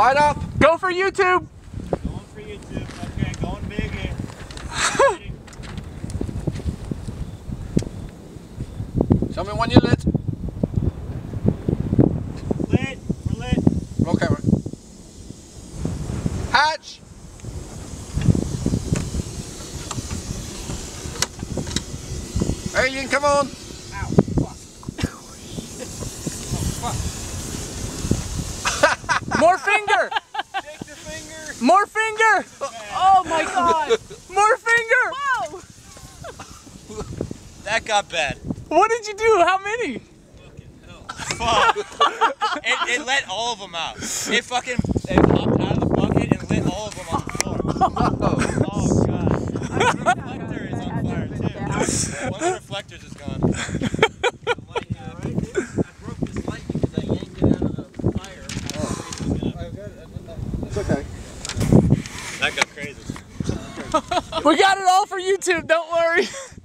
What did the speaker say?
Light up. Go for YouTube. Going for YouTube. Okay, going big here. Show me when you're lit. Lit. We're lit. Roll camera. Hatch. Alien, come on. Ow. Fuck. Oh, fuck. More finger. Take the finger. More finger. Oh my god! More finger. Whoa! That got bad. What did you do? How many? Fuck. It let all of them out. It hopped out of the bucket and lit all of them on the floor. Oh god. The reflector is on fire too. One of the reflectors is gone. I broke this light because I yanked it out of the fire. It's okay. That got crazy. We got it all for YouTube. Don't worry.